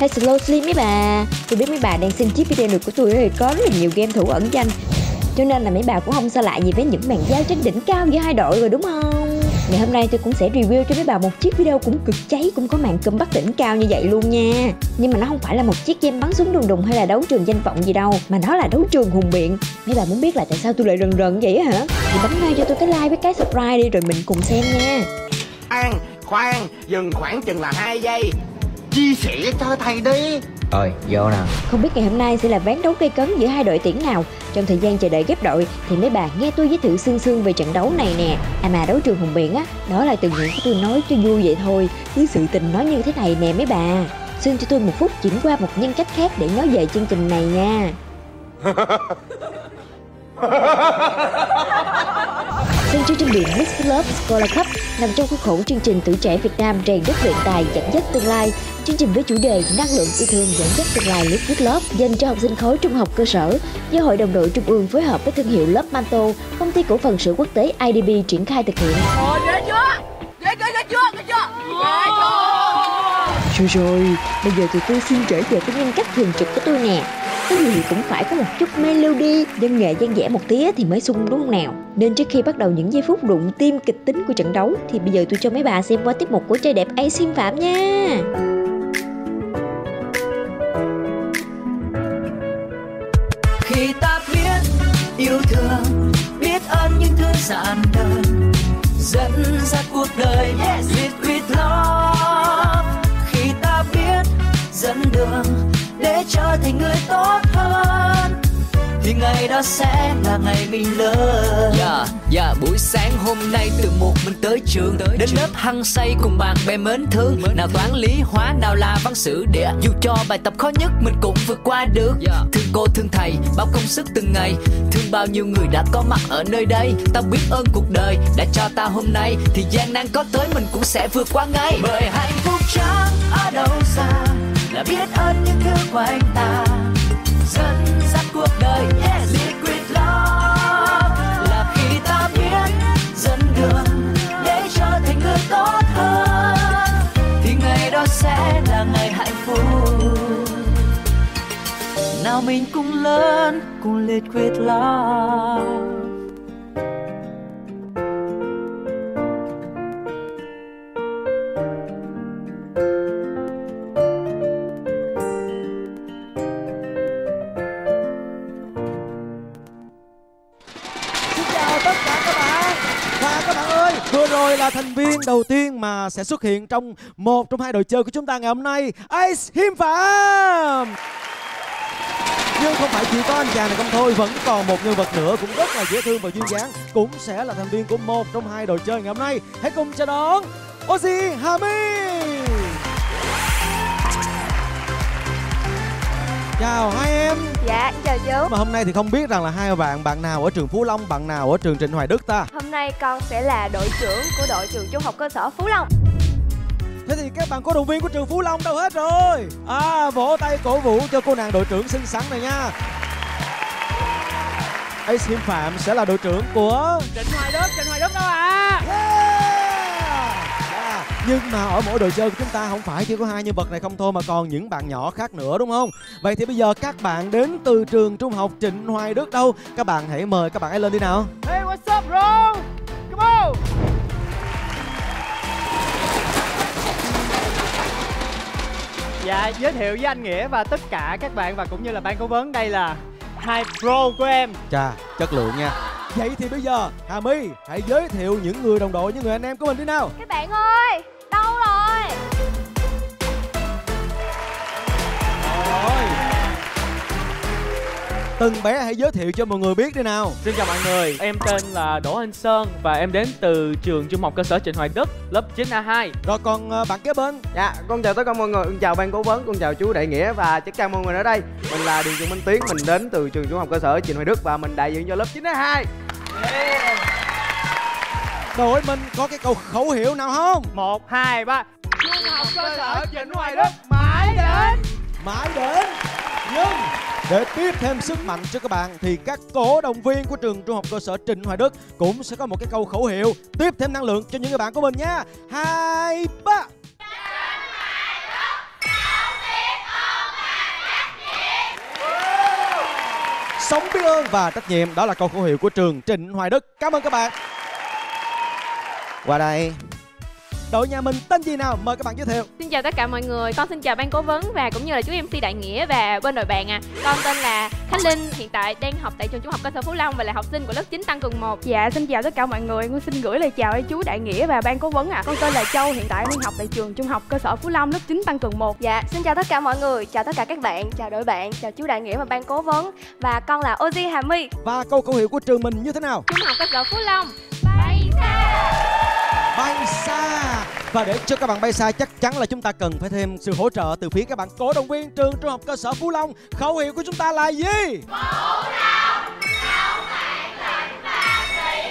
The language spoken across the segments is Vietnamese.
Hey Slow Slim mấy bà. Tôi biết mấy bà đang xem chiếc video này của tôi thì có rất là nhiều game thủ ẩn danh, cho nên là mấy bà cũng không xa lạ gì với những màn giao tranh đỉnh cao giữa hai đội rồi đúng không? Ngày hôm nay tôi cũng sẽ review cho mấy bà một chiếc video cũng cực cháy, cũng có màn combat đỉnh cao như vậy luôn nha. Nhưng mà nó không phải là một chiếc game bắn súng đùng đùng hay là đấu trường danh vọng gì đâu, mà nó là đấu trường hùng biện. Mấy bà muốn biết là tại sao tôi lại rần rần vậy hả? Thì bấm ngay cho tôi cái like với cái subscribe đi rồi mình cùng xem nha. Khoan, dừng khoảng chừng là 2 giây. Chia sẻ cho thầy đi. Rồi, vô nào. Không biết ngày hôm nay sẽ là ván đấu gây cấn giữa hai đội tuyển nào. Trong thời gian chờ đợi ghép đội thì mấy bà nghe tôi giới thiệu sương về trận đấu này nè. Mà đấu trường hùng biện á, đó là từ những của tôi nói cho vui vậy thôi, chứ sự tình nói như thế này nè mấy bà. Sương cho tôi 1 phút chuyển qua một nhân cách khác để nói về chương trình này nha. Sân chơi trên biển Mix Love Scholar Cup nằm trong khuôn khổ chương trình Tuổi Trẻ Việt Nam rèn đất luyện tài dẫn dắt tương lai. Chương trình với chủ đề năng lượng yêu thương dẫn dắt tương lai Liquid Love dành cho học sinh khối trung học cơ sở do Hội đồng đội Trung ương phối hợp với thương hiệu Love Manto, công ty cổ phần sữa quốc tế IDB triển khai thực hiện. Ghê chưa? Ghê chưa? Rồi, bây giờ tụi tôi xin trở về cái nhân cách thường trực của tôi nè. Cái gì thì cũng phải có một chút melody, văn nghệ dân dã một tí thì mới sung đúng không nào? Nên trước khi bắt đầu những giây phút đụng tim kịch tính của trận đấu thì bây giờ tôi cho mấy bà xem qua tiết mục của trai đẹp Ace Hiên Phạm nha. Khi ta biết yêu thương, biết ơn những thứ giản đơn dẫn dắt cuộc đời, liquid love. Khi ta biết dẫn đường để trở thành người tốt hơn thì ngày đó sẽ là ngày mình lớn. Buổi sáng hôm nay từ một mình tới trường, đến lớp hăng say cùng bạn bè mến thương. Nào toán lý hóa, nào là văn sử địa, dù cho bài tập khó nhất mình cũng vượt qua được. Thương cô thương thầy, bao công sức từng ngày, thương bao nhiêu người đã có mặt ở nơi đây. Tao biết ơn cuộc đời đã cho ta hôm nay, thì gian nan có tới mình cũng sẽ vượt qua ngay. Bởi hạnh phúc chẳng ở đâu xa, là biết ơn những thứ của anh ta dẫn dắt cuộc đời. Liquid love là khi ta biết dẫn đường để trở thành người tốt hơn thì ngày đó sẽ là ngày hạnh phúc. Nào mình cùng lớn cùng liquid love. Vừa rồi là thành viên đầu tiên mà sẽ xuất hiện trong một trong hai đội chơi của chúng ta ngày hôm nay, Ace Hiên Phạm. Nhưng không phải chỉ có anh chàng này không thôi, vẫn còn một nhân vật nữa cũng rất là dễ thương và duyên dáng, cũng sẽ là thành viên của một trong hai đội chơi ngày hôm nay. Hãy cùng chào đón Ozi Hà My. Chào hai em. Dạ, chào chú. Mà hôm nay thì không biết rằng là hai bạn nào ở trường Phú Long, bạn nào ở trường Trịnh Hoài Đức ta? Hôm nay con sẽ là đội trưởng của đội trường trung học cơ sở Phú Long. Thế thì các bạn cổ động viên của trường Phú Long đâu hết rồi? Vỗ tay cổ vũ cho cô nàng đội trưởng xinh xắn này nha. Ace Hiên Phạm sẽ là đội trưởng của Trịnh Hoài Đức đâu à? Nhưng mà ở mỗi đội chơi của chúng ta không phải chỉ có hai nhân vật này không thôi, mà còn những bạn nhỏ khác nữa đúng không? Vậy thì bây giờ các bạn đến từ trường trung học Trịnh Hoài Đức đâu? Các bạn hãy mời các bạn ấy lên đi nào. Hey, what's up bro? Come on. Dạ, giới thiệu với anh Nghĩa và tất cả các bạn và cũng như là ban cố vấn, đây là hai pro của em. Chà, chất lượng nha. Vậy thì bây giờ Hà My hãy giới thiệu những người đồng đội, những người anh em của mình đi nào. Các bạn ơi, đâu rồi? Từng bé hãy giới thiệu cho mọi người biết đi nào. Xin chào mọi người, em tên là Đỗ Anh Sơn và em đến từ trường trung học cơ sở Trịnh Hoài Đức, lớp 9A2. Rồi còn bạn kế bên. Dạ, con chào tất cả mọi người, con chào ban cố vấn, con chào chú Đại Nghĩa và chắc chắn mọi người ở đây. Mình là Điền Trung Minh Tiến, mình đến từ trường trung học cơ sở Trịnh Hoài Đức và mình đại diện cho lớp 9A2. Đội mình có cái câu khẩu hiệu nào không? 1, 2, 3. Trung học cơ sở Trịnh Hoài Đức mãi đến. Mãi đến. Nhưng để tiếp thêm sức mạnh cho các bạn thì các cổ động viên của trường trung học cơ sở Trịnh Hoài Đức cũng sẽ có một cái câu khẩu hiệu tiếp thêm năng lượng cho những người bạn của mình nha. 2, 3. sống biết ơn và trách nhiệm. Đó là câu khẩu hiệu của trường Trịnh Hoài Đức. Cảm ơn các bạn. Qua đây. Đội nhà mình tên gì nào? Mời các bạn giới thiệu. Xin chào tất cả mọi người, con xin chào ban cố vấn và cũng như là chú MC Đại Nghĩa và bên đội bạn ạ. Con tên là Khánh Linh, hiện tại đang học tại trường Trung học cơ sở Phú Long và là học sinh của lớp 9 tăng cường 1. Dạ, xin chào tất cả mọi người, con xin gửi lời chào đến chú Đại Nghĩa và ban cố vấn ạ. Con tên là Châu, hiện tại đang học tại trường Trung học cơ sở Phú Long lớp 9 tăng cường 1. Dạ, xin chào tất cả mọi người, chào tất cả các bạn, chào đội bạn, chào chú Đại Nghĩa và ban cố vấn. Và con là Ozi Hà My. Và câu khẩu hiệu của trường mình như thế nào? Trung học cơ sở Phú Long, bay xa. Bay xa. Và để cho các bạn bay xa chắc chắn là chúng ta cần phải thêm sự hỗ trợ từ phía các bạn cổ động viên trường Trung học cơ sở Phú Long. Khẩu hiệu của chúng ta là gì? Phú Long, không phản định và tỷ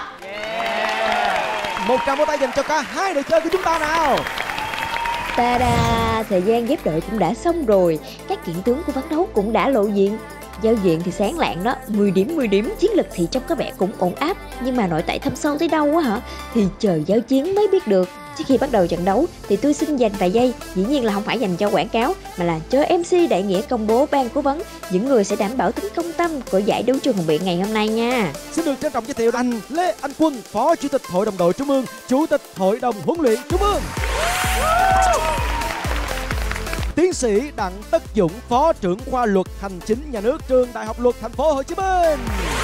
lệ. 100 vỗ tay dành cho cả hai đội chơi của chúng ta nào. Ta-da, thời gian ghép đội cũng đã xong rồi. Các kiện tướng của ván đấu cũng đã lộ diện. Giao diện thì sáng lạng đó, 10 điểm, chiến lực thì trông có vẻ cũng ổn áp. Nhưng mà nội tại thâm sâu tới đâu á hả? Thì chờ giao chiến mới biết được. Trước khi bắt đầu trận đấu thì tôi xin dành vài giây, dĩ nhiên là không phải dành cho quảng cáo mà là cho MC Đại Nghĩa công bố ban cố vấn những người sẽ đảm bảo tính công tâm của giải đấu trường Hùng Biện ngày hôm nay nha. Xin được trân trọng giới thiệu anh Lê Anh Quân, Phó Chủ tịch Hội đồng đội Trung ương, Chủ tịch Hội đồng huấn luyện Trung ương. Tiến sĩ Đặng Tất Dũng, Phó trưởng khoa Luật Hành chính Nhà nước, Trường Đại học Luật Thành phố Hồ Chí Minh.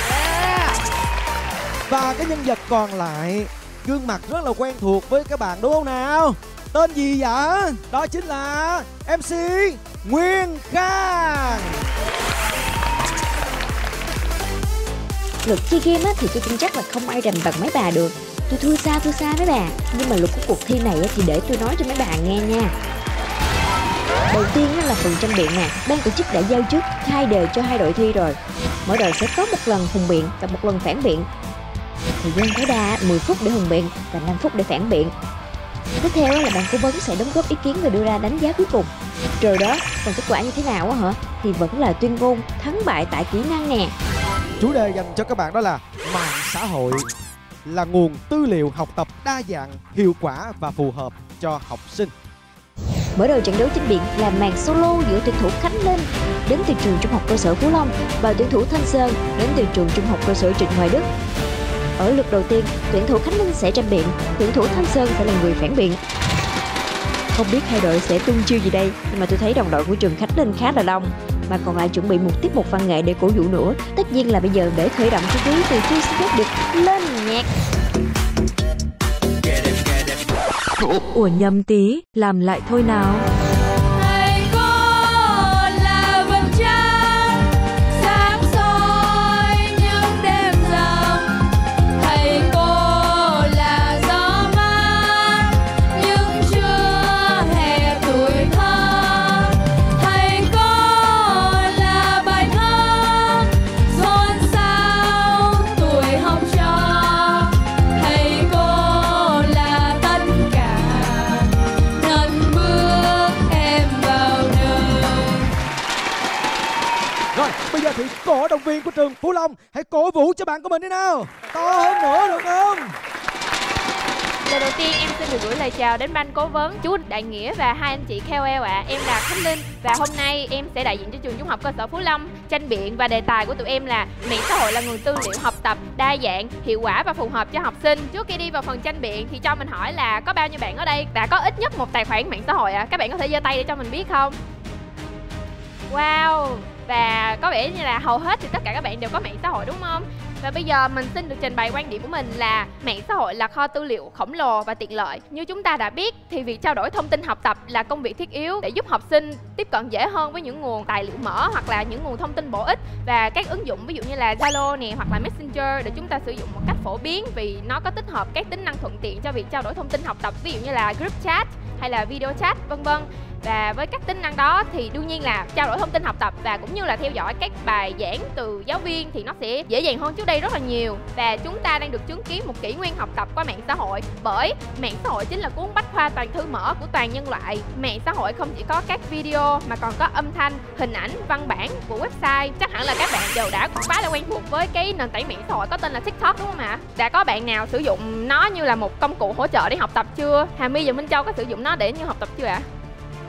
Và cái nhân vật còn lại, gương mặt rất là quen thuộc với các bạn đúng không nào? Tên gì vậy? Đó chính là MC Nguyên Khang. Luật chơi game á, thì tôi tin chắc là không ai rành bằng mấy bà được. Tôi thua xa mấy bà. Nhưng mà luật của cuộc thi này á, thì để tôi nói cho mấy bà nghe nha. Đầu tiên là phần tranh biện nè. Ban tổ chức đã giao trước 2 đề cho 2 đội thi rồi. Mỗi đội sẽ có 1 lần hùng biện và 1 lần phản biện. Thời gian tối đa 10 phút để hùng biện và 5 phút để phản biện. Tiếp theo là ban cố vấn sẽ đóng góp ý kiến và đưa ra đánh giá cuối cùng. Rồi đó, còn kết quả như thế nào á hả? Thì vẫn là tuyên ngôn thắng bại tại kỹ năng nè. Chủ đề dành cho các bạn đó là mạng xã hội là nguồn tư liệu học tập đa dạng, hiệu quả và phù hợp cho học sinh. Mở đầu trận đấu chính biện là màn solo giữa tuyển thủ Khánh Linh đến từ trường Trung học cơ sở Phú Long và tuyển thủ Thanh Sơn đến từ trường Trung học cơ sở Trịnh Hoài Đức. Ở lượt đầu tiên, tuyển thủ Khánh Linh sẽ tranh biện, tuyển thủ Thanh Sơn sẽ là người phản biện. Không biết hai đội sẽ tung chiêu gì đây, nhưng mà tôi thấy đồng đội của trường Khánh Linh khá là đông. Mà còn lại chuẩn bị một tiết mục văn nghệ để cổ vũ nữa. Tất nhiên là bây giờ để khởi động chú ý thì tôi xin phép được lên nhạc. Ủa nhầm tí, làm lại thôi nào. Bây giờ thì cổ động viên của trường Phú Long hãy cổ vũ cho bạn của mình đi nào. To hơn nữa được không? Lời đầu tiên em xin được gửi lời chào đến ban cố vấn, chú Đại Nghĩa và hai anh chị KOL ạ. Em là Khánh Linh và hôm nay em sẽ đại diện cho trường Trung học cơ sở Phú Long tranh biện và đề tài của tụi em là mạng xã hội là nguồn tư liệu học tập đa dạng, hiệu quả và phù hợp cho học sinh. Trước khi đi vào phần tranh biện thì cho mình hỏi là có bao nhiêu bạn ở đây đã có ít nhất một tài khoản mạng xã hội ạ? Các bạn có thể giơ tay để cho mình biết không? Wow, và có vẻ như là hầu hết thì tất cả các bạn đều có mạng xã hội đúng không? Và bây giờ mình xin được trình bày quan điểm của mình là mạng xã hội là kho tư liệu khổng lồ và tiện lợi. Như chúng ta đã biết thì việc trao đổi thông tin học tập là công việc thiết yếu để giúp học sinh tiếp cận dễ hơn với những nguồn tài liệu mở hoặc là những nguồn thông tin bổ ích, và các ứng dụng ví dụ như là Zalo nè hoặc là Messenger để chúng ta sử dụng một cách phổ biến vì nó có tích hợp các tính năng thuận tiện cho việc trao đổi thông tin học tập, ví dụ như là group chat hay là video chat vân vân. Và với các tính năng đó thì đương nhiên là trao đổi thông tin học tập và cũng như là theo dõi các bài giảng từ giáo viên thì nó sẽ dễ dàng hơn trước đây rất là nhiều. Và chúng ta đang được chứng kiến một kỷ nguyên học tập qua mạng xã hội, bởi mạng xã hội chính là cuốn bách khoa toàn thư mở của toàn nhân loại. Mạng xã hội không chỉ có các video mà còn có âm thanh, hình ảnh, văn bản của website. Chắc hẳn là các bạn đều đã khá là quen thuộc với cái nền tảng mạng xã hội có tên là TikTok đúng không ạ? Đã có bạn nào sử dụng nó như là một công cụ hỗ trợ để học tập chưa? Hà My và Minh Châu có sử dụng nó để như học tập chưa ạ?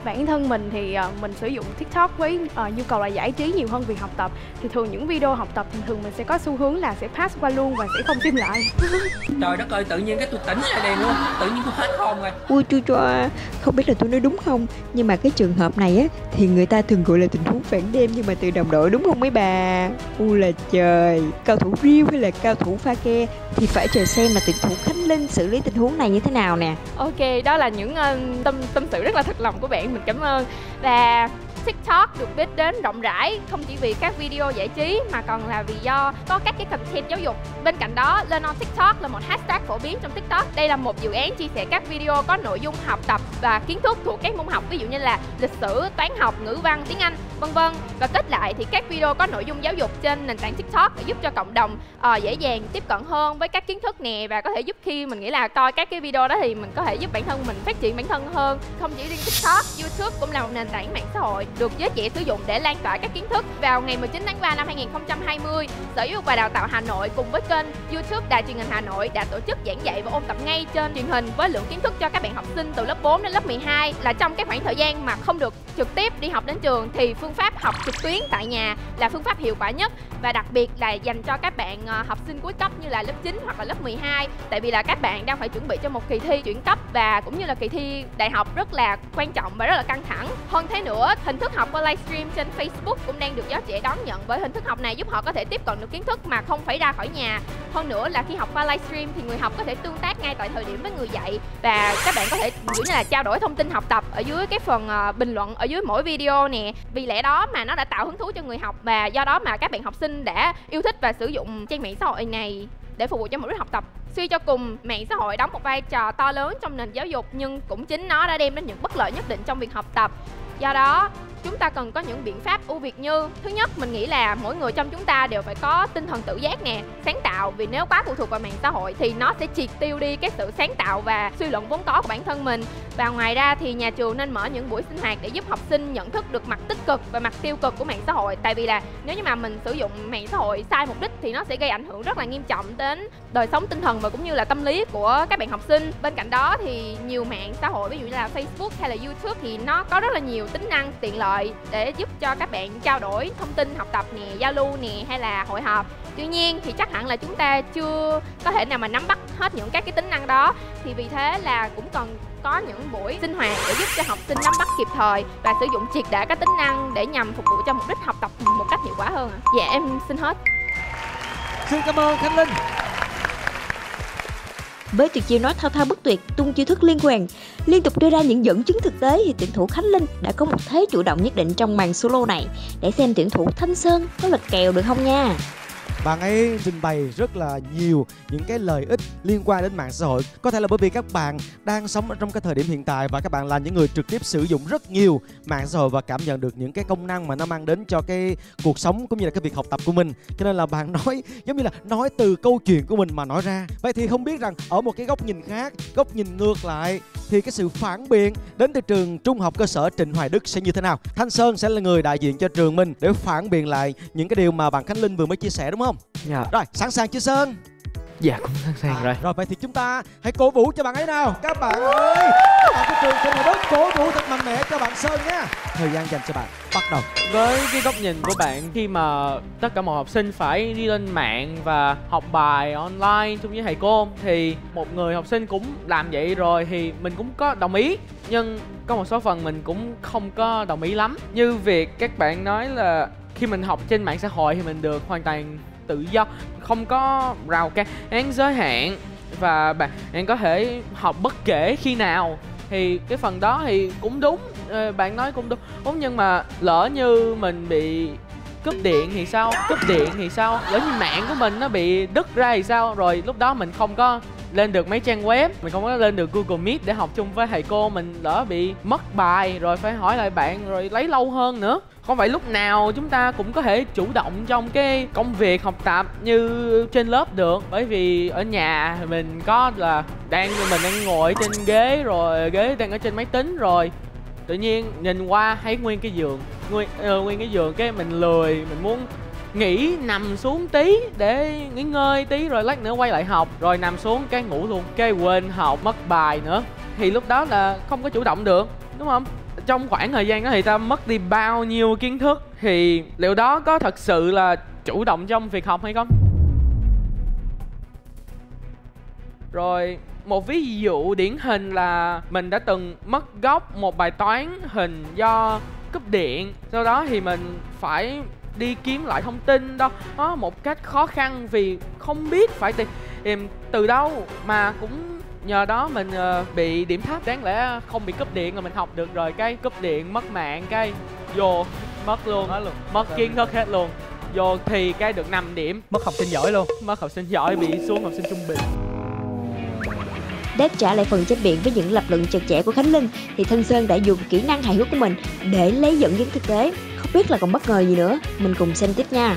Bản thân mình thì mình sử dụng TikTok với nhu cầu là giải trí nhiều hơn việc học tập. Thì thường những video học tập thường mình sẽ có xu hướng là sẽ pass qua luôn và sẽ không xem lại. Trời đất ơi, tự nhiên cái tôi tỉnh lại liền luôn, tự nhiên tôi hết hồn rồi. Ui chu choa, không biết là tôi nói đúng không, nhưng mà cái trường hợp này á thì người ta thường gọi là tình huống phản đêm nhưng mà từ đồng đội, đúng không mấy bà? U là trời, cao thủ riêu hay là cao thủ pha ke thì phải chờ xem là tuyển thủ Khánh Linh xử lý tình huống này như thế nào nè. Ok, đó là những tâm sự rất là thật lòng của bạn, mình cảm ơn. Và TikTok được biết đến rộng rãi không chỉ vì các video giải trí mà còn là vì do có các cái content giáo dục. Bên cạnh đó, Learn on TikTok là một hashtag phổ biến trong TikTok. Đây là một dự án chia sẻ các video có nội dung học tập và kiến thức thuộc các môn học, ví dụ như là lịch sử, toán học, ngữ văn, tiếng Anh, vân vân. Và kết lại thì các video có nội dung giáo dục trên nền tảng TikTok để giúp cho cộng đồng dễ dàng tiếp cận hơn với các kiến thức nè, và có thể giúp khi mình nghĩ là coi các cái video đó thì mình có thể giúp bản thân mình phát triển bản thân hơn. Không chỉ riêng TikTok, YouTube cũng là một nền tảng mạng xã hội được giới trẻ sử dụng để lan tỏa các kiến thức. Vào ngày 19 tháng 3 năm 2020, Sở Giáo dục và Đào tạo Hà Nội cùng với kênh YouTube Đài Truyền hình Hà Nội đã tổ chức giảng dạy và ôn tập ngay trên truyền hình với lượng kiến thức cho các bạn học sinh từ lớp 4 đến lớp 12. Là trong cái khoảng thời gian mà không được trực tiếp đi học đến trường thì phương pháp học trực tuyến tại nhà là phương pháp hiệu quả nhất, và đặc biệt là dành cho các bạn học sinh cuối cấp như là lớp 9 hoặc là lớp 12, tại vì là các bạn đang phải chuẩn bị cho một kỳ thi chuyển cấp và cũng như là kỳ thi đại học rất là quan trọng và rất là căng thẳng. Hơn thế nữa, hình thức học qua livestream trên Facebook cũng đang được giới trẻ đón nhận, bởi hình thức học này giúp họ có thể tiếp cận được kiến thức mà không phải ra khỏi nhà. Hơn nữa là khi học qua livestream thì người học có thể tương tác ngay tại thời điểm với người dạy, và các bạn có thể như là trao đổi thông tin học tập ở dưới cái phần bình luận ở dưới mỗi video nè. Vì lẽ đó mà nó đã tạo hứng thú cho người học, và do đó mà các bạn học sinh đã yêu thích và sử dụng trang mạng xã hội này để phục vụ cho mục đích học tập. Suy cho cùng, mạng xã hội đóng một vai trò to lớn trong nền giáo dục, nhưng cũng chính nó đã đem đến những bất lợi nhất định trong việc học tập. Do đó, chúng ta cần có những biện pháp ưu việt như: thứ nhất, mình nghĩ là mỗi người trong chúng ta đều phải có tinh thần tự giác nè, sáng tạo, vì nếu quá phụ thuộc vào mạng xã hội thì nó sẽ triệt tiêu đi cái sự sáng tạo và suy luận vốn có của bản thân mình. Và ngoài ra thì nhà trường nên mở những buổi sinh hoạt để giúp học sinh nhận thức được mặt tích cực và mặt tiêu cực của mạng xã hội, tại vì là nếu như mà mình sử dụng mạng xã hội sai mục đích thì nó sẽ gây ảnh hưởng rất là nghiêm trọng đến đời sống tinh thần và cũng như là tâm lý của các bạn học sinh. Bên cạnh đó thì nhiều mạng xã hội ví dụ như là Facebook hay là YouTube thì nó có rất là nhiều tính năng tiện lợi để giúp cho các bạn trao đổi thông tin học tập nè, giao lưu nè, hay là hội họp. Tuy nhiên thì chắc hẳn là chúng ta chưa có thể nào mà nắm bắt hết những các cái tính năng đó, thì vì thế là cũng cần có những buổi sinh hoạt để giúp cho học sinh nắm bắt kịp thời và sử dụng triệt để các tính năng để nhằm phục vụ cho mục đích học tập một cách hiệu quả hơn. Dạ em xin hết. Xin cảm ơn Khánh Linh. Với tuyệt chiêu nói thao thao bất tuyệt, tung chiêu thức liên hoàn, liên tục đưa ra những dẫn chứng thực tế thì tuyển thủ Khánh Linh đã có một thế chủ động nhất định trong màn solo này. Để xem tuyển thủ Thanh Sơn có lật kèo được không nha. Bạn ấy trình bày rất là nhiều những cái lợi ích liên quan đến mạng xã hội. Có thể là bởi vì các bạn đang sống ở trong cái thời điểm hiện tại và các bạn là những người trực tiếp sử dụng rất nhiều mạng xã hội và cảm nhận được những cái công năng mà nó mang đến cho cái cuộc sống cũng như là cái việc học tập của mình. Cho nên là bạn nói giống như là nói từ câu chuyện của mình mà nói ra. Vậy thì không biết rằng ở một cái góc nhìn khác, góc nhìn ngược lại thì cái sự phản biện đến từ trường Trung học cơ sở Trịnh Hoài Đức sẽ như thế nào? Thanh Sơn sẽ là người đại diện cho trường mình để phản biện lại những cái điều mà bạn Khánh Linh vừa mới chia sẻ, đúng không? Dạ. Rồi, sẵn sàng chưa Sơn? Dạ cũng sẵn sàng rồi. Rồi vậy thì chúng ta hãy cổ vũ cho bạn ấy nào. Các bạn ơi, các bạn của trường Trịnh Hoài Đức cổ vũ thật mạnh mẽ cho bạn Sơn nha. Thời gian dành cho bạn bắt đầu. Với cái góc nhìn của bạn, khi mà tất cả mọi học sinh phải đi lên mạng và học bài online chung với thầy cô, thì một người học sinh cũng làm vậy rồi thì mình cũng có đồng ý, nhưng có một số phần mình cũng không có đồng ý lắm. Như việc các bạn nói là khi mình học trên mạng xã hội thì mình được hoàn toàn tự do, không có rào cản giới hạn và bạn có thể học bất kể khi nào. Thì cái phần đó thì cũng đúng, bạn nói cũng đúng, nhưng mà lỡ như mình bị cúp điện thì sao? Lỡ như mạng của mình nó bị đứt ra thì sao? Rồi lúc đó mình không có lên được mấy trang web, mình không có lên được Google Meet để học chung với thầy cô, mình lỡ bị mất bài rồi phải hỏi lại bạn rồi lấy lâu hơn nữa. Không phải lúc nào chúng ta cũng có thể chủ động trong cái công việc học tập như trên lớp được, bởi vì ở nhà mình có là mình đang ngồi trên ghế, rồi ghế đang ở trên máy tính, rồi tự nhiên nhìn qua thấy nguyên cái giường cái mình lười, mình muốn nghỉ nằm xuống tí để nghỉ ngơi tí rồi lát nữa quay lại học, rồi nằm xuống cái ngủ luôn, cái quên học mất bài nữa, thì lúc đó là không có chủ động được, đúng không? trong khoảng thời gian đó thì ta mất đi bao nhiêu kiến thức, thì liệu đó có thật sự là chủ động trong việc học hay không? Rồi một ví dụ điển hình là mình đã từng mất gốc một bài toán hình do cúp điện, sau đó thì mình phải đi kiếm lại thông tin đó một cách khó khăn vì không biết phải tìm từ đâu, mà cũng nhờ đó mình bị điểm thấp. Đáng lẽ không bị cúp điện là mình học được rồi, cái cúp điện mất mạng cái vô mất luôn, mất kiến thức hết luôn, vô thì cái được 5 điểm, mất học sinh giỏi luôn, mất học sinh giỏi bị xuống học sinh trung bình. Đáp trả lại phần tranh biện với những lập luận chặt chẽ của Khánh Linh thì Thanh Sơn đã dùng kỹ năng hài hước của mình để lấy dẫn dắt thực tế. Không biết là còn bất ngờ gì nữa, mình cùng xem tiếp nha.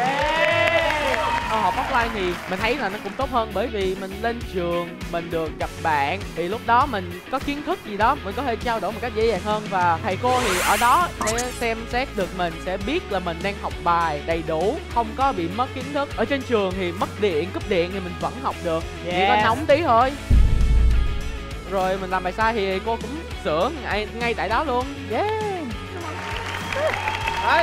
Học offline thì mình thấy là nó cũng tốt hơn, bởi vì mình lên trường mình được gặp bạn, thì lúc đó mình có kiến thức gì đó mình có thể trao đổi một cách dễ dàng hơn, và thầy cô thì ở đó sẽ xem xét được mình, sẽ biết là mình đang học bài đầy đủ, không có bị mất kiến thức. Ở trên trường thì mất điện, cúp điện thì mình vẫn học được, chỉ có nóng tí thôi. Rồi mình làm bài sai thì cô cũng sửa ngay tại đó luôn. Đấy.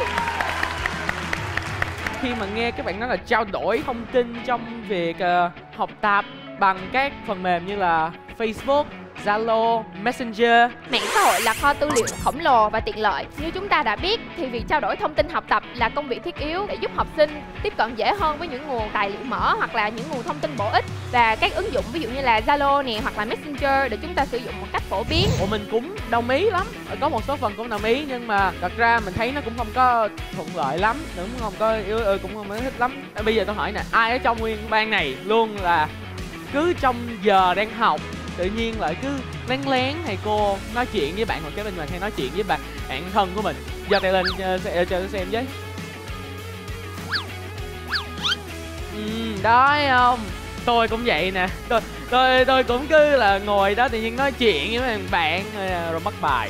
Khi mà nghe các bạn nói là trao đổi thông tin trong việc học tập bằng các phần mềm như là Facebook, Zalo, Messenger. Mạng xã hội là kho tư liệu khổng lồ và tiện lợi. Như chúng ta đã biết thì việc trao đổi thông tin học tập là công việc thiết yếu để giúp học sinh tiếp cận dễ hơn với những nguồn tài liệu mở hoặc là những nguồn thông tin bổ ích, và các ứng dụng ví dụ như là Zalo nè hoặc là Messenger để chúng ta sử dụng một cách phổ biến. Mình cũng đồng ý lắm, có một số phần cũng đồng ý, nhưng mà thật ra mình thấy nó cũng không có thuận lợi lắm, cũng không có cũng không thích lắm. Bây giờ tôi hỏi nè, ai ở trong nguyên ban này luôn là cứ trong giờ đang học tự nhiên lại cứ lén lén thầy cô nói chuyện với bạn hoặc cái bên ngoài, hay nói chuyện với bạn thân của mình? Giơ tay lên cho tôi xem với. Đó thấy không, tôi cũng vậy nè, tôi cũng cứ là ngồi đó tự nhiên nói chuyện với mấy bạn rồi mất bài.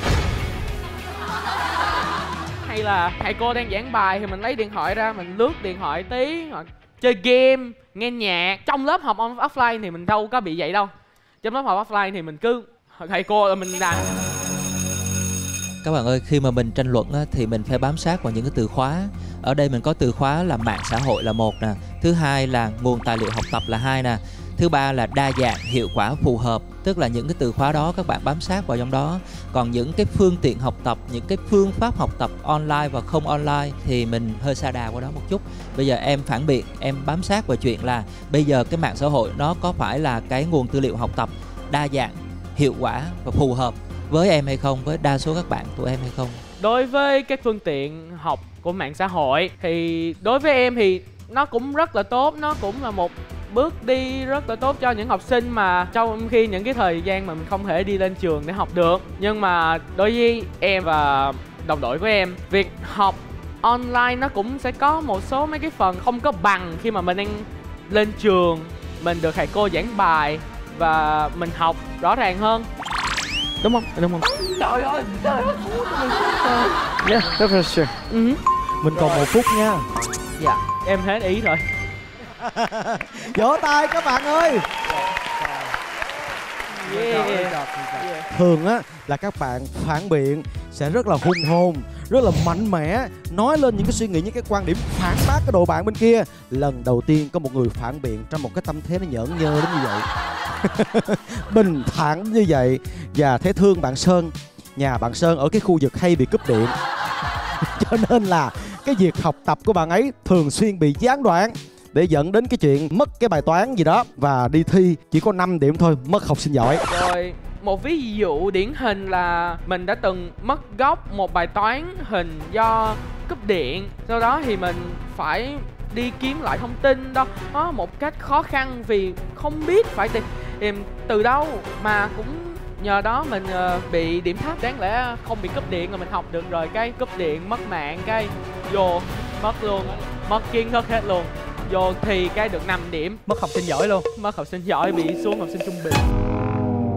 Hay là thầy cô đang giảng bài thì mình lấy điện thoại ra mình lướt điện thoại tí, hoặc chơi game, nghe nhạc. Trong lớp học offline thì mình đâu có bị vậy đâu. Trong lớp học offline thì mình cứ thầy cô là mình làm. Các bạn ơi, khi mà mình tranh luận á, thì mình phải bám sát vào những cái từ khóa. Ở đây mình có từ khóa là mạng xã hội là 1 nè, thứ hai là nguồn tài liệu học tập là 2 nè, thứ ba là đa dạng, hiệu quả, phù hợp. Tức là những cái từ khóa đó các bạn bám sát vào trong đó. Còn những cái phương tiện học tập, những cái phương pháp học tập online và không online thì mình hơi sa đà qua đó một chút. Bây giờ em phản biện, em bám sát vào chuyện là bây giờ cái mạng xã hội nó có phải là cái nguồn tư liệu học tập đa dạng, hiệu quả và phù hợp với em hay không, với đa số các bạn của em hay không? Đối với các phương tiện học của mạng xã hội thì đối với em thì nó cũng rất là tốt, nó cũng là một bước đi rất là tốt cho những học sinh mà trong khi những cái thời gian mà mình không thể đi lên trường để học được. Nhưng mà đối với em và đồng đội của em, việc học online nó cũng sẽ có một số mấy cái phần không có bằng khi mà mình đang lên trường, mình được thầy cô giảng bài và mình học rõ ràng hơn. Đúng không? Đúng không? Trời ơi, trời ơi. Yeah, definitely. Mình còn 1 phút nha. Dạ, em hết ý rồi. Vỗ tay các bạn ơi. Thường á là các bạn phản biện sẽ rất là hùng hồn, rất là mạnh mẽ, nói lên những cái suy nghĩ, những cái quan điểm phản bác cái đội bạn bên kia. Lần đầu tiên có một người phản biện trong một cái tâm thế nó nhởn nhơ đến như vậy. Bình thản như vậy. Và thấy thương bạn Sơn. Nhà bạn Sơn ở cái khu vực hay bị cúp điện. Cho nên là cái việc học tập của bạn ấy thường xuyên bị gián đoạn, để dẫn đến cái chuyện mất cái bài toán gì đó và đi thi chỉ có 5 điểm thôi, mất học sinh giỏi. Rồi một ví dụ điển hình là mình đã từng mất gốc một bài toán hình do cúp điện, sau đó thì mình phải đi kiếm lại thông tin đó một cách khó khăn vì không biết phải tìm từ đâu, mà cũng nhờ đó mình bị điểm thấp. Đáng lẽ không bị cúp điện là mình học được rồi, cái cúp điện mất mạng cái vô mất luôn, mất kiến thức hết luôn, vô thì cái được 5 điểm, mất học sinh giỏi luôn, mất học sinh giỏi bị xuống học sinh trung bình.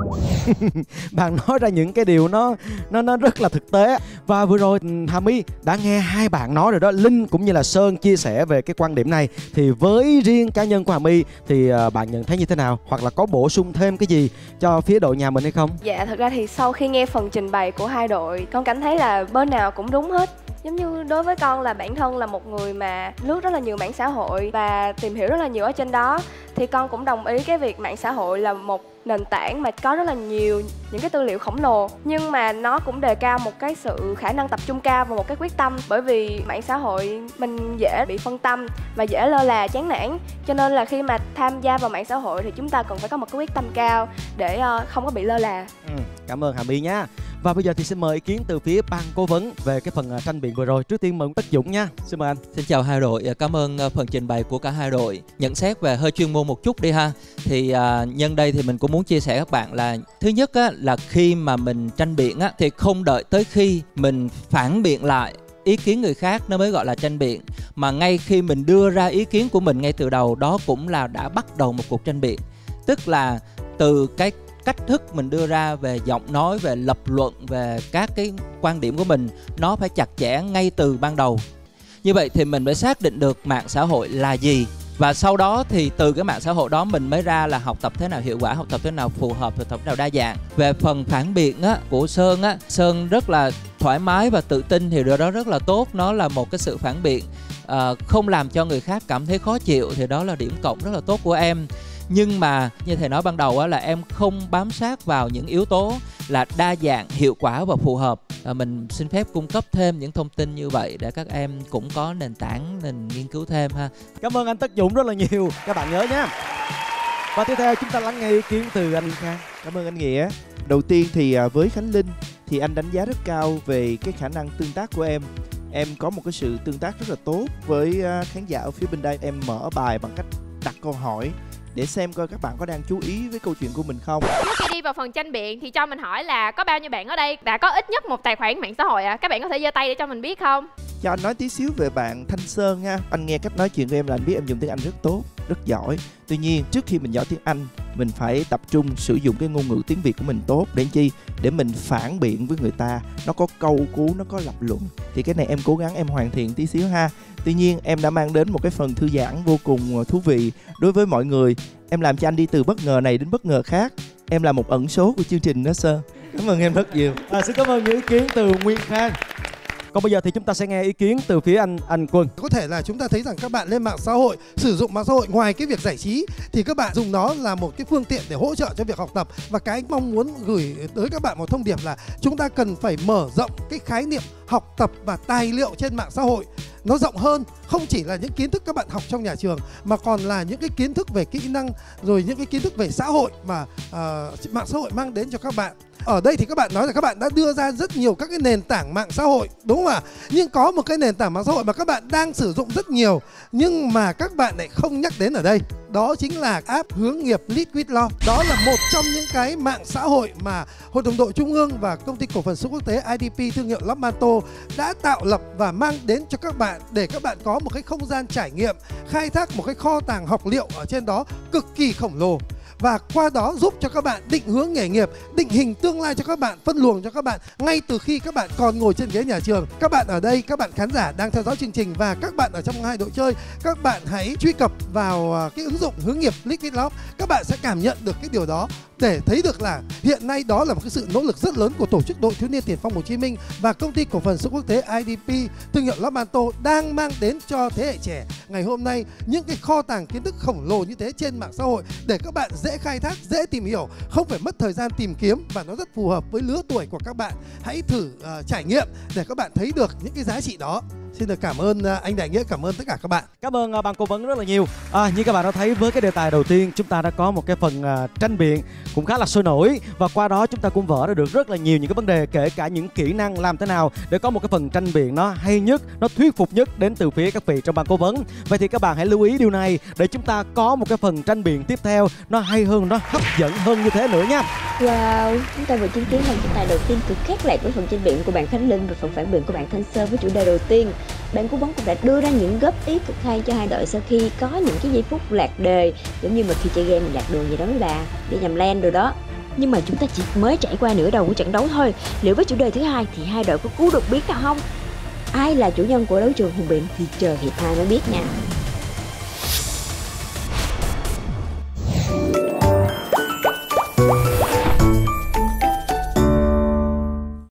Bạn nói ra những cái điều nó rất là thực tế. Và vừa rồi Hà My đã nghe hai bạn nói rồi đó, Linh cũng như là Sơn chia sẻ về cái quan điểm này. Thì với riêng cá nhân của Hà My thì bạn nhận thấy như thế nào? Hoặc là có bổ sung thêm cái gì cho phía đội nhà mình hay không? Dạ, thật ra thì sau khi nghe phần trình bày của hai đội, con cảm thấy là bên nào cũng đúng hết. Giống như đối với con là bản thân là một người mà lướt rất là nhiều mạng xã hội và tìm hiểu rất là nhiều ở trên đó, thì con cũng đồng ý cái việc mạng xã hội là một nền tảng mà có rất là nhiều những cái tư liệu khổng lồ, nhưng mà nó cũng đề cao một cái sự khả năng tập trung cao và một cái quyết tâm. Bởi vì mạng xã hội mình dễ bị phân tâm và dễ lơ là, chán nản, cho nên là khi mà tham gia vào mạng xã hội thì chúng ta cần phải có một cái quyết tâm cao để không có bị lơ là. Cảm ơn Hà My nha. Và bây giờ thì xin mời ý kiến từ phía ban cố vấn về cái phần tranh biện vừa rồi. Trước tiên mời Tất Dũng nha. Xin mời anh. Xin chào hai đội, cảm ơn phần trình bày của cả hai đội. Nhận xét về hơi chuyên môn một chút đi ha. Thì nhân đây thì mình cũng muốn chia sẻ các bạn là thứ nhất á, là khi mà mình tranh biện á, thì không đợi tới khi mình phản biện lại ý kiến người khác nó mới gọi là tranh biện, mà ngay khi mình đưa ra ý kiến của mình ngay từ đầu, đó cũng là đã bắt đầu một cuộc tranh biện. Tức là từ cái cách thức mình đưa ra về giọng nói, về lập luận, về các cái quan điểm của mình, nó phải chặt chẽ ngay từ ban đầu. Như vậy thì mình mới xác định được mạng xã hội là gì. Và sau đó thì từ cái mạng xã hội đó mình mới ra là học tập thế nào hiệu quả, học tập thế nào phù hợp, học tập thế nào đa dạng. Về phần phản biện á, của Sơn á, Sơn rất là thoải mái và tự tin thì điều đó rất là tốt. Nó là một cái sự phản biện không làm cho người khác cảm thấy khó chịu, thì đó là điểm cộng rất là tốt của em. Nhưng mà như thầy nói ban đầu á, là em không bám sát vào những yếu tố là đa dạng, hiệu quả và phù hợp. Mình xin phép cung cấp thêm những thông tin như vậy để các em cũng có nền tảng mình nghiên cứu thêm ha. Cảm ơn anh Tất Dũng rất là nhiều, các bạn nhớ nhé. Và tiếp theo chúng ta lắng nghe ý kiến từ anh Khang. Cảm ơn anh Nghĩa. Đầu tiên thì với Khánh Linh thì anh đánh giá rất cao về cái khả năng tương tác của em. Em có một cái sự tương tác rất là tốt với khán giả ở phía bên đây. Em mở bài bằng cách đặt câu hỏi để xem coi các bạn có đang chú ý với câu chuyện của mình không. Trước khi đi vào phần tranh biện thì cho mình hỏi là có bao nhiêu bạn ở đây đã có ít nhất một tài khoản mạng xã hội ạ? Các bạn có thể giơ tay để cho mình biết không? Cho anh nói tí xíu về bạn Thanh Sơn ha. Anh nghe cách nói chuyện của em là anh biết em dùng tiếng Anh rất tốt, rất giỏi. Tuy nhiên trước khi mình giỏi tiếng Anh, mình phải tập trung sử dụng cái ngôn ngữ tiếng Việt của mình tốt. Để chi? Để mình phản biện với người ta, nó có câu cú, nó có lập luận. Thì cái này em cố gắng em hoàn thiện tí xíu ha. Tuy nhiên em đã mang đến một cái phần thư giãn vô cùng thú vị đối với mọi người. Em làm cho anh đi từ bất ngờ này đến bất ngờ khác. Em là một ẩn số của chương trình đó Sơn. Cảm ơn em rất nhiều. Xin cảm ơn những ý kiến từ Nguyên Khang. Còn bây giờ thì chúng ta sẽ nghe ý kiến từ phía anh Quân. Có thể là chúng ta thấy rằng các bạn lên mạng xã hội, sử dụng mạng xã hội ngoài cái việc giải trí thì các bạn dùng nó là một cái phương tiện để hỗ trợ cho việc học tập. Và cái anh mong muốn gửi tới các bạn một thông điệp là chúng ta cần phải mở rộng cái khái niệm học tập và tài liệu trên mạng xã hội. Nó rộng hơn, không chỉ là những kiến thức các bạn học trong nhà trường mà còn là những cái kiến thức về kỹ năng, rồi những cái kiến thức về xã hội mà mạng xã hội mang đến cho các bạn. Ở đây thì các bạn nói là các bạn đã đưa ra rất nhiều các cái nền tảng mạng xã hội, đúng không ạ? Nhưng có một cái nền tảng mạng xã hội mà các bạn đang sử dụng rất nhiều nhưng mà các bạn lại không nhắc đến ở đây. Đó chính là app hướng nghiệp Lead with Law. Đó là một trong những cái mạng xã hội mà Hội đồng đội Trung ương và Công ty Cổ phần Sữa Quốc tế IDP thương hiệu Lotmanto đã tạo lập và mang đến cho các bạn để các bạn có một cái không gian trải nghiệm, khai thác một cái kho tàng học liệu ở trên đó cực kỳ khổng lồ. Và qua đó giúp cho các bạn định hướng nghề nghiệp, định hình tương lai cho các bạn, phân luồng cho các bạn ngay từ khi các bạn còn ngồi trên ghế nhà trường. Các bạn ở đây, các bạn khán giả đang theo dõi chương trình và các bạn ở trong hai đội chơi, các bạn hãy truy cập vào cái ứng dụng hướng nghiệp Lead with Law. Các bạn sẽ cảm nhận được cái điều đó để thấy được là hiện nay đó là một cái sự nỗ lực rất lớn của tổ chức Đội Thiếu niên Tiền phong Hồ Chí Minh và Công ty Cổ phần Sữa Quốc tế IDP thương hiệu Lotmanto đang mang đến cho thế hệ trẻ ngày hôm nay những cái kho tàng kiến thức khổng lồ như thế trên mạng xã hội để các bạn dễ khai thác, dễ tìm hiểu, không phải mất thời gian tìm kiếm và nó rất phù hợp với lứa tuổi của các bạn. Hãy thử trải nghiệm để các bạn thấy được những cái giá trị đó. Xin được cảm ơn anh Đại Nghĩa, cảm ơn tất cả các bạn. Cảm ơn ban cố vấn rất là nhiều. Như các bạn đã thấy với cái đề tài đầu tiên, chúng ta đã có một cái phần tranh biện cũng khá là sôi nổi và qua đó chúng ta cũng vỡ ra được rất là nhiều những cái vấn đề, kể cả những kỹ năng làm thế nào để có một cái phần tranh biện nó hay nhất, nó thuyết phục nhất đến từ phía các vị trong ban cố vấn. Vậy thì các bạn hãy lưu ý điều này để chúng ta có một cái phần tranh biện tiếp theo nó hay hơn, nó hấp dẫn hơn như thế nữa nha. Wow, chúng ta vừa chứng kiến phần tranh tài đầu tiên cực khác lạ với phần tranh biện của bạn Khánh Linh và phần phản biện của bạn Thanh Sơn với chủ đề đầu tiên. Ban cố vấn cũng đã đưa ra những góp ý cực hay cho hai đội sau khi có những cái giây phút lạc đề, giống như mà khi chơi game mình lạc đường gì đó mấy bà, đi nhầm lane rồi đó. Nhưng mà chúng ta chỉ mới trải qua nửa đầu của trận đấu thôi. Liệu với chủ đề thứ hai thì hai đội có cú đột biến nào không? Ai là chủ nhân của đấu trường hùng biện thì chờ hiệp 2 mới biết nha.